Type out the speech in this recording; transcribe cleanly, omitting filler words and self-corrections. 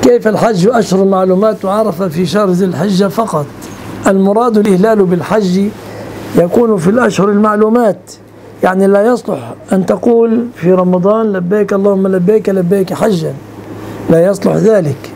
كيف الحج أشهر معلومات وعرفة في شهر ذي الحجة فقط؟ المراد الإهلال بالحج يكون في الأشهر المعلومات، يعني لا يصلح أن تقول في رمضان لبيك اللهم لبيك لبيك حجا، لا يصلح ذلك.